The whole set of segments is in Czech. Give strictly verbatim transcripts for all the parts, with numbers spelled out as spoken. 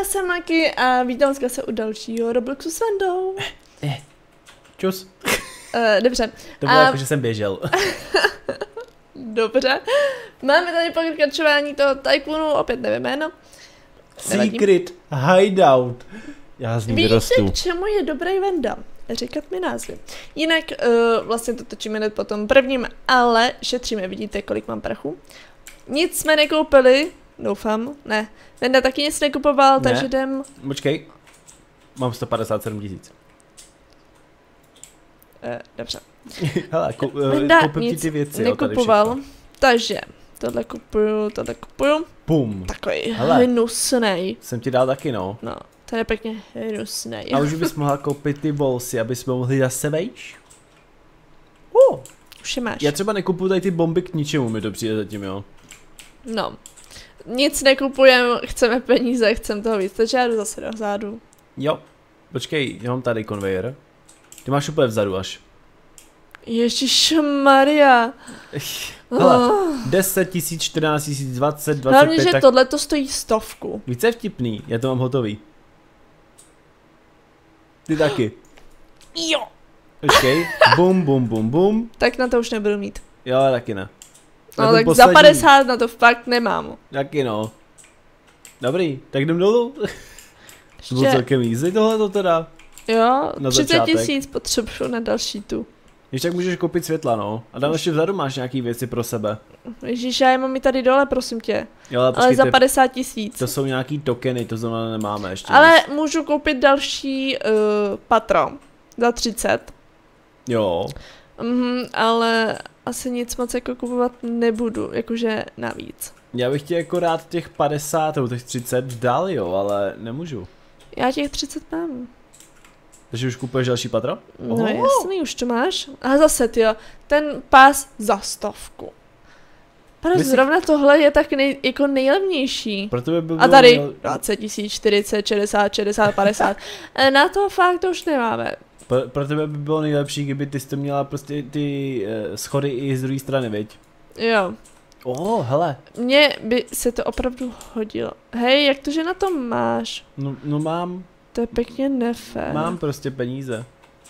jsem Maki a vítám vás zase u dalšího Robloxu s Vandou. Eh, eh. Čus. Uh, dobře. To bylo a... jako, že jsem běžel. Dobře. Máme tady pokračování toho Tycoonu, opět nevím jméno. Secret Hideout. Já z ní vyrostu. Víte, k čemu je dobrý Vanda? Říkat mi názvy. Jinak uh, vlastně to točíme hned po tom prvním, ale šetříme, vidíte, kolik mám prachu. Nic jsme nekoupili, doufám, ne. Venda taky nic nekupoval, ne. takže jdem. Počkej, mám sto padesát sedm tisíc. Uh, dobře. Hele, kou, Venda koupím ti nic ty věci, nekupoval, jo, takže tohle kupuju, tohle kupuju. Pum. Takový Hele. hnusnej. Jsem ti dal taky, no. No, to je pěkně hnusnej. A už bys mohla koupit ty bolsy, aby jsme mohli zase vejš? Uh. Už je máš. Já třeba nekupuju tady ty bomby k ničemu, mi to přijde zatím, jo. No. Nic nekupujeme, chceme peníze, chceme toho víc, takže já jdu zase dozadu. Jo. Počkej, já mám tady konvejer. Ty máš úplně vzadu až. Ježišmarja. Hele, deset tisíc, čtrnáct tisíc, dvacet, dvacet pět, hlavně, že tak... tohle to stojí stovku. Více vtipný, já to mám hotový. Ty taky. Jo. Počkej, bum, bum, bum, bum. Tak na to už nebudu mít. Jo, taky ne. Na No ten tak poslední... za padesát na to fakt nemám. Taky no. Dobrý, tak jdem dolů. To bylo celkem easy tohleto teda. Jo, na třicet tisíc potřebuju na další tu. Když tak můžeš koupit světla, no. A tam ještě vzadu máš nějaký věci pro sebe. Ježíš, já je mám i tady dole, prosím tě. Jo, ale, ale za počkejte, padesát tisíc. to jsou nějaký tokeny, to znamená nemáme ještě. Ale nic. můžu koupit další uh, patro. Za třicet. Jo. Mhm, ale asi nic moc jako kupovat nebudu, jakože navíc. Já bych ti jako rád těch padesát nebo těch třicet dal, jo, ale nemůžu. Já těch třicet mám. Takže už kupuješ další patro? No Oho. jasný, už to máš. A zase ty jo, ten pás za stovku. Proč Myslí... zrovna tohle je tak nej, jako nejlevnější? Pro tebe by bylo A tady nejle... dvacet tisíc, čtyřicet, šedesát, šedesát, padesát. Na to fakt už nemáme. Pro, pro tebe by bylo nejlepší, kdyby ty jsi to měla prostě ty uh, schody i z druhé strany, viď? Jo. Oh, hele. Mně by se to opravdu hodilo. Hej, jak to, že na to máš? No, no mám. To je pěkně nefér. Mám prostě peníze.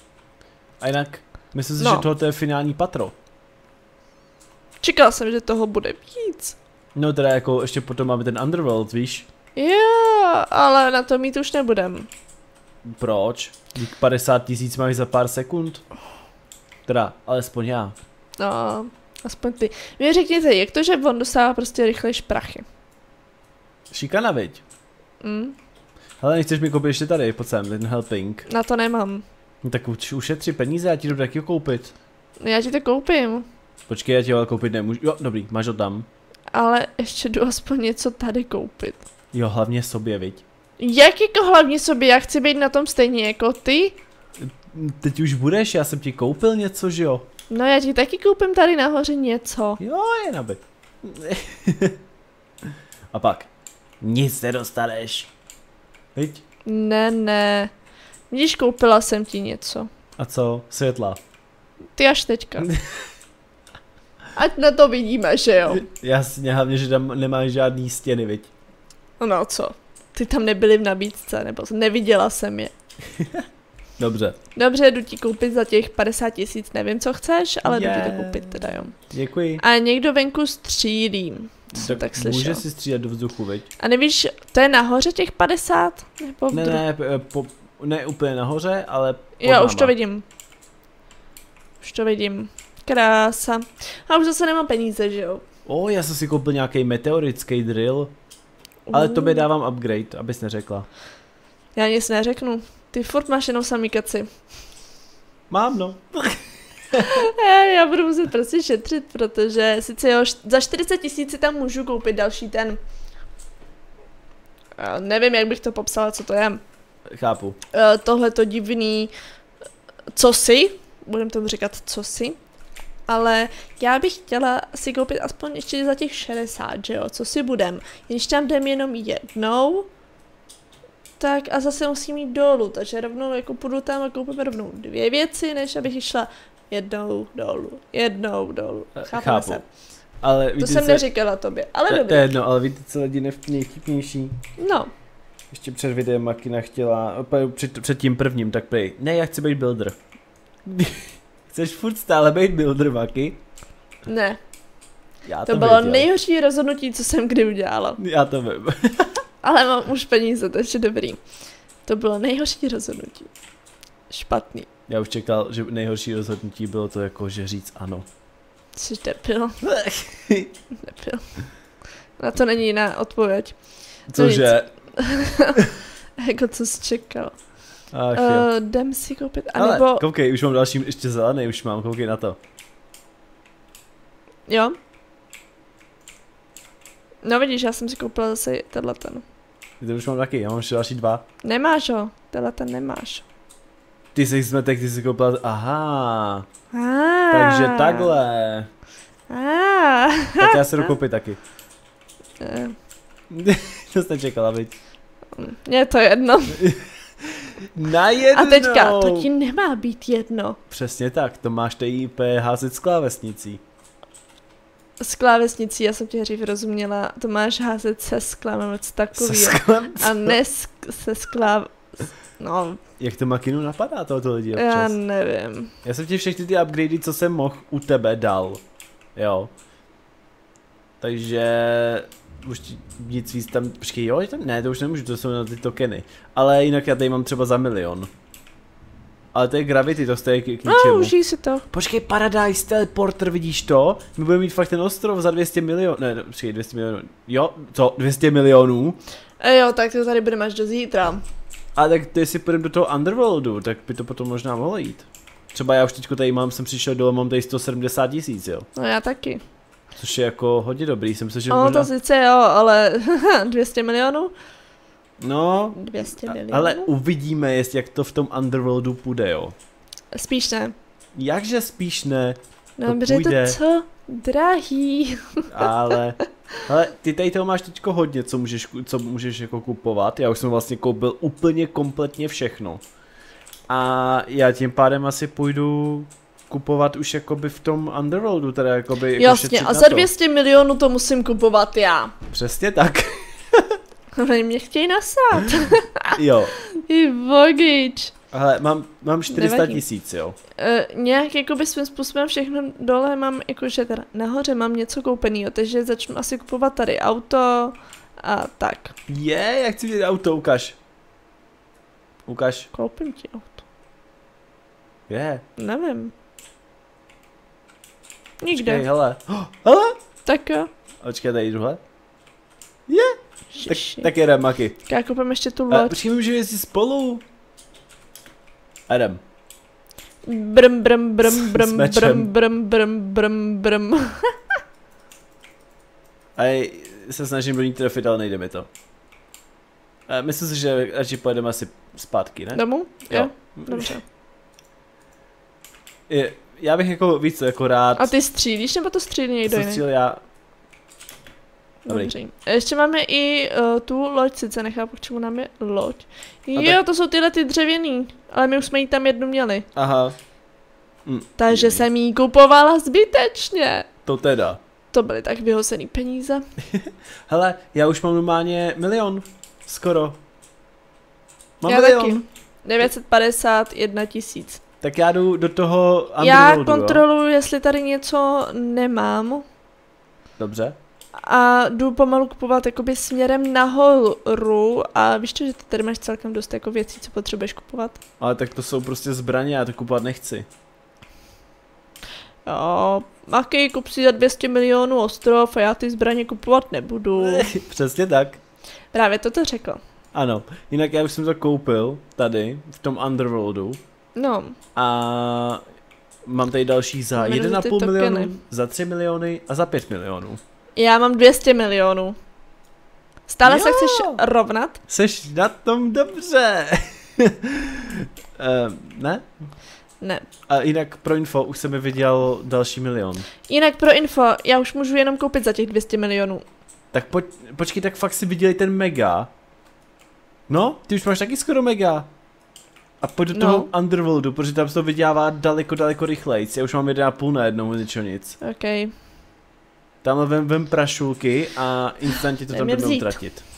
A jinak, myslím si, No. že tohle je finální patro. Čekal jsem, že toho bude víc. No teda jako ještě potom máme ten Underworld, víš? Jo, ale na to mít už nebudem. Proč? Dík padesát tisíc máš za pár sekund. Teda, alespoň já. No, aspoň ty. Mě řekněte, jak to, že on dostává prostě rychlejš prachy? Šikana, viď? Mm, Hele, nechceš mi koupit ještě tady, pojď sem, ten helping. na to nemám. No tak už ušetři peníze, já ti jdu taky koupit. Já ti to koupím. Počkej, já ti ho koupit nemůžu. Jo, dobrý, máš ho tam. Ale ještě jdu aspoň něco tady koupit. Jo, hlavně sobě, viď? Jak jako hlavně sobě, já chci být na tom stejně jako ty? Teď už budeš, já jsem ti koupil něco, že jo? No já ti taky koupím tady nahoře něco. Jo, jen aby. A pak, nic nedostaneš. Viď? Ne, ne. Vidíš, koupila jsem ti něco. A co? Světla. Ty až teďka. Ať na to vidíme, že jo? Jasně, hlavně, že tam nemáš žádný stěny, viď? No co? Ty tam nebyly v nabídce, nebo neviděla jsem je. Dobře. Dobře, jdu ti koupit za těch padesát tisíc, nevím, co chceš, ale yeah. jdu ti to koupit teda, jo. Děkuji. A někdo venku střílí, co jsem tak slyšel. Může si střílet do vzduchu, viď? A nevíš, to je nahoře těch padesát? Nebo v Ne, dru... ne, p- po, ne úplně nahoře, ale pod Jo, náma. už to vidím. Už to vidím. Krása. A už zase nemám peníze, že jo? O, já jsem si koupil nějaký meteorický drill. Ale tobě dávám upgrade, abys neřekla. Já nic neřeknu. Ty furt máš jenom samý kaci. Mám, no. Já, já budu muset prostě šetřit, protože sice jo, za čtyřicet tisíc si tam můžu koupit další ten. Já nevím, jak bych to popsala, co to je. Chápu. Tohle to divný cosi, budem tomu říkat cosi, ale já bych chtěla si koupit aspoň ještě za těch šedesát, že jo, co si budem. Když tam jdem jenom jednou, tak a zase musím jít dolů, takže rovnou jako půjdu tam a koupím rovnou dvě věci, než abych šla jednou dolů, jednou dolů. Chápeme se. Ale to jsem se... neříkala tobě, ale to, dobrý. to je jedno, ale víte, co lidi nejvtipnější? No. Ještě před videem Makina chtěla, před, před tím prvním, tak prej, ne, já chci být builder. Chceš furt stále být builder, Maki? Ne. Já to to bylo věděl. nejhorší rozhodnutí, co jsem kdy udělala. Já to vím. Ale mám už peníze, takže dobrý. To bylo nejhorší rozhodnutí. Špatný. Já už čekal, že nejhorší rozhodnutí bylo to jako, že říct ano. Jsi debil. Debil. Na to není jiná odpověď. Cože? Jako co jsi čekal. Ach, uh, jdem si koupit, ale anebo... koukej, už mám další, ještě zelený, už mám, koukej na to. Jo? No vidíš, já jsem si koupila zase tenhle ten. Ty už mám taky, já mám ještě další dva. Nemáš ho, tenhle ten nemáš. Ty jsi zmetek, ty jsi koupila, aha. Ah. Takže takhle. Ah. Tak já se jdu koupit taky. Eh. To jsi nečekala, viď? Mně je to jedno. Na jednou. A teďka, to ti nemá být jedno. Přesně tak, to máš tady házet s klávesnicí. S klávesnicí, já jsem tě dřív rozuměla, to máš házet se sklem, něco takovýho. Se sklem? A ne se skláv... No. Jak to Makinu napadá tohoto lidi občas? Já nevím. Já jsem ti všechny ty upgradey, co jsem mohl, u tebe dal. Jo. Takže... Už ti nic víc tam... Počkej, jo? Tam, ne, to už nemůžu, to jsou na ty tokeny. Ale jinak já tady mám třeba za milion. Ale to je Gravity, to stojí k, k ničemu. No, užij si to. Počkej, Paradise Teleporter, vidíš to? My budeme mít fakt ten ostrov za dvě stě milionů. Ne, počkej, dvě stě milionů. Jo, co? dvě stě milionů? E jo, tak to tady budeme až do zítra. A tak ty si půjdeme do toho Underworldu, tak by to potom možná mohlo jít. Třeba já už teďko tady mám, jsem přišel dole, mám tady sto sedmdesát tisíc, jo. No já taky. Což je jako hodně dobrý, jsem se, že No možná... to sice jo, ale dvě stě milionů? No, dvě stě milionů? ale uvidíme, jestli jak to v tom Underworldu půjde, jo. Spíš ne. Jakže spíš ne, No, to protože je půjde. to co? Drahý. ale... Ale ty tady toho máš teďko hodně, co můžeš, co můžeš jako kupovat. Já už jsem vlastně koupil úplně kompletně všechno. A já tím pádem asi půjdu kupovat už jakoby v tom Underworldu, teda jakoby jako Jasně, a za dvě stě milionů to musím kupovat já. Přesně tak. Oni mě chtějí nasát. Jo. Ty vogič. Ale mám, mám čtyři sta Nevadí. tisíc, jo. E, nějak jakoby svým způsobem všechno dole mám, jakože teda nahoře mám něco koupenýho, takže začnu asi kupovat tady auto a tak. Je, jak chci vidět auto, ukaž. Ukaž. Koupím ti auto. Je. Nevím. Nikde. Počkej, hele. Oh, hele. Tak jo. Počkej, tady jduhle. Je. Tak, Šiši. tak jedem, Maki. Já koupím ještě tu A loď. počkej, my můžeme jezdit spolu. Jedem. Brm, brm, brm, brm, S brm, mečem. brm, brm, brm, brm. A já se snažím do ní trefit, ale nejde mi to. A myslím si, že radši pojedeme asi zpátky, ne? Domů? Jo. Jo. Dobře. Je, já bych jako víc jako rád... A ty střílíš, nebo to střílí někdo jsem jiný? střílel já... Dobrý. Dobře. Ještě máme i uh, tu loď, sice nechápu, k čemu nám je loď. A Jo, tak- to jsou tyhle ty dřevěný, ale my už jsme jí tam jednu měli. Aha. Hm, Takže jsem jí kupovala zbytečně. to teda. To byly tak vyhozený peníze. Hele, já už mám normálně milion. Skoro. Mám Já milion. taky. devět set padesát jedna tisíc. Tak já jdu do toho Já Underworldu, jo? kontroluji, jestli tady něco nemám. Dobře. A jdu pomalu kupovat jakoby směrem nahoru a víš to, že ty tady máš celkem dost jako věcí, co potřebuješ kupovat. Ale tak to jsou prostě zbraně, já to kupovat nechci. Jo, Maki, kup si za dvě stě milionů ostrov a já ty zbraně kupovat nebudu. Přesně tak. Právě toto řekl. Ano, jinak já už jsem to koupil tady, v tom Underworldu. No, A mám tady další za Jmenuji jeden a ty půl tokeny. milionu, za tři miliony a za pět milionů. já mám dvě stě milionů. Stále Jo. se chceš rovnat? Seš na tom dobře. uh, ne? Ne. A jinak pro info, už jsem mi viděl další milion. Jinak pro info, já už můžu jenom koupit za těch dvě stě milionů. Tak poč, počkej, tak fakt si viděli ten mega. No, ty už máš taky skoro mega. A pojď do No. toho Underworldu, protože tam se to vydělává daleko, daleko rychlejc. Já už mám jeden a půl na jednou, ničeho nic. OK. Tamhle vem, vem prašulky a instantně to Dej tam mě budeme vzít. utratit.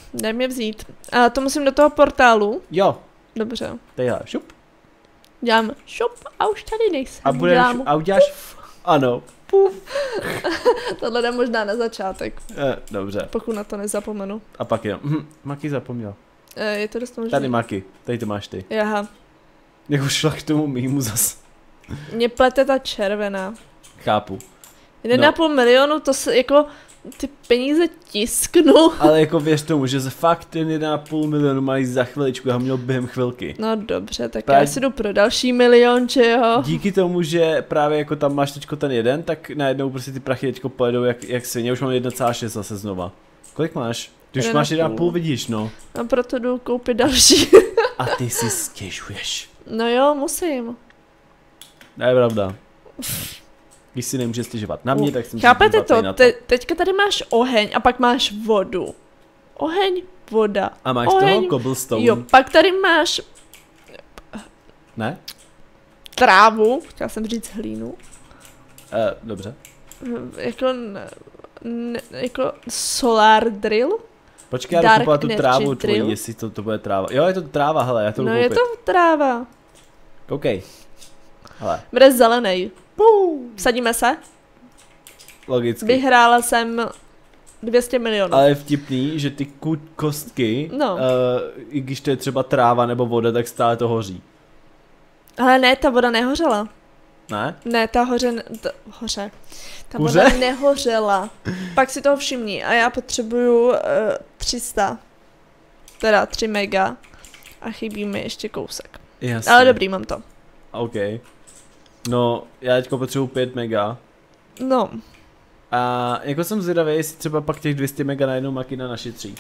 dej mě vzít. A to musím do toho portálu. Jo. Dobře. Tadyhle, šup. Dělám šup a už tady nejsem. A budeš, Dělám a uděláš, puf. ano, puf. Tohle jde možná na začátek, Eh, dobře. pokud na to nezapomenu. A pak jenom, hm, Maki zapomněl. E, je to dost možný. Tady Maki, tady to máš ty. Jaha. Jak už šla k tomu mýmu zas. Mě plete ta červená. Chápu. Jeden No. na půl milionu, to se jako ty peníze tisknu. Ale jako věř tomu, že se fakt ten jeden a půl milionu mají za chviličku, já ho měl během chvilky. No dobře, tak Právě- já si jdu pro další milion, že jo? Díky tomu, že právě jako tam máš teďko ten jeden, tak najednou prostě ty prachy teďko pojedou jak, jak svině, už mám jedna celá šest zase znova. Kolik máš? Ty už Jeden a máš jeden a půl. půl, vidíš no. A proto jdu koupit další. A ty si stěžuješ. No jo, musím. To je pravda. Když si nemůže stěžovat na mě, tak jsem Chápete to? na Te, teďka tady máš oheň a pak máš vodu. Oheň, voda. A máš oheň, toho cobblestone. Jo, pak tady máš Ne? trávu, chtěla jsem říct hlínu. Uh, dobře. Jako, ne, ne, jako solar drill. Počkej, já jdu Dark kupovat tu energy trávu tvojí, drill. jestli to, to bude tráva. Jo, je to tráva, hele, já to jdu No je koupit. to tráva. Koukej. Hele. Bude zelený. Sadíme se? Logicky. Vyhrála jsem dvě stě milionů. Ale je vtipný, že ty ku- kostky, No. uh, i když to je třeba tráva nebo voda, tak stále to hoří. Ale ne, ta voda nehořela. Ne? Ne, ta hoře, ne- ta, hoře. Ta Kuře? voda nehořela. Pak si toho všimni a já potřebuju uh, tři sta. Teda tři mega. A chybí mi ještě kousek. Jasně. Ale dobrý, mám to. OK. No, já teďko potřebuji pět mega. No, A jako jsem zvědavý, jestli třeba pak těch dvě stě mega najednou Makina našetří.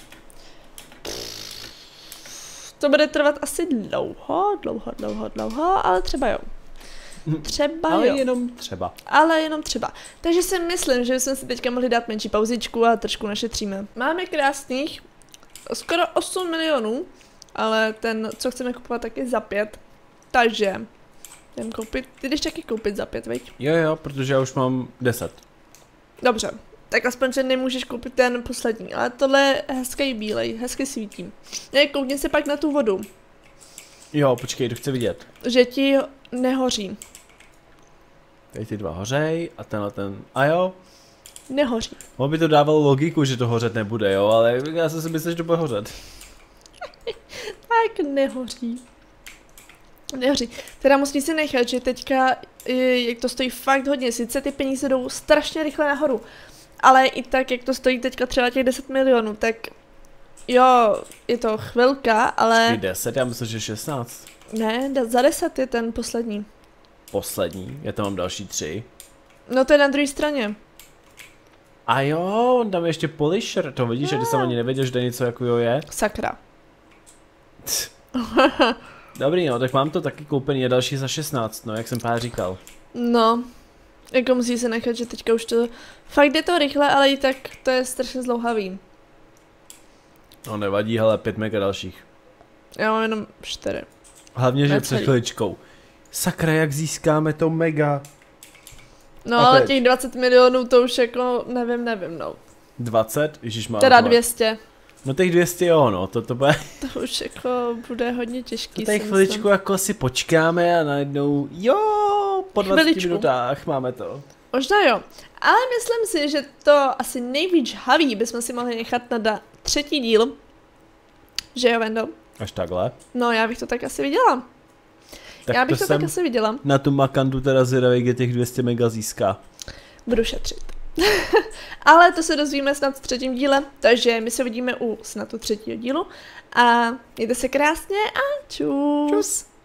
to bude trvat asi dlouho, dlouho, dlouho, dlouho, ale třeba jo. Třeba Ale jo. jenom třeba. Ale jenom třeba. Takže si myslím, že bychom si teďka mohli dát menší pauzičku a trošku našetříme. Máme krásných skoro osm milionů, ale ten, co chceme kupovat, tak je za pět. Takže jdem koupit, ty jdeš taky koupit za pět, veď? Jo, jo, protože já už mám deset. Dobře, tak aspoň, že nemůžeš koupit ten poslední, ale tohle je hezký bílej, hezky svítí. Ne, koukni se pak na tu vodu, Jo, počkej, to chci vidět. že ti nehoří. Tady ty dva hořej a tenhle ten, a jo. Nehoří. Mohl by to dávalo logiku, že to hořet nebude, jo, ale já jsem si myslel, že to bude hořet. Tak nehoří. Nehoří. Teda musím si nechat, že teďka, eh, jak to stojí fakt hodně, sice ty peníze jdou strašně rychle nahoru, ale i tak, jak to stojí teďka třeba těch deset milionů, tak jo, je to chvilka, ale Počkej, deset, já myslím, že šestnáct. ne, da- za deset je ten poslední. Poslední, já tam mám další tři. No to je na druhé straně. A jo, on tam je ještě polisher, to vidíš, že ty jsem ani nevěděl, že to něco jako jo je. Sakra. Dobrý, no, tak mám to taky koupený a další za šestnáct, no, jak jsem právě říkal. No, jako musí se nechat, že teďka už to, fakt jde to rychle, ale i tak to je strašně zdlouhavý. No nevadí, hele, pět mega dalších. Já mám jenom čtyři. Hlavně, že Necelý. před chviličkou. Sakra, jak získáme to mega? No A ale teď? těch dvacet milionů to už jako, nevím, nevím, no. dvacet? Ježišmarja. Teda dvě stě. No těch dvě stě jo, no, to, to bude... To už jako bude hodně těžký. To tady si chviličku myslím. jako si počkáme a najednou, jo, po dvaceti Chviličku. minutách máme to. Možná jo. Ale myslím si, že to asi nejvíc žhavý bychom si mohli nechat na da- třetí díl. Že jo, Vendo? Až takhle. No, já bych to tak asi viděla. Tak já bych to to, jsem tak asi viděla. na tu Makandu teda zvědavý, kde těch dvě stě mega získá. Budu šetřit. Ale to se dozvíme snad v třetím díle, takže my se vidíme u snad u třetího dílu. A mějte se krásně a čus. Čus.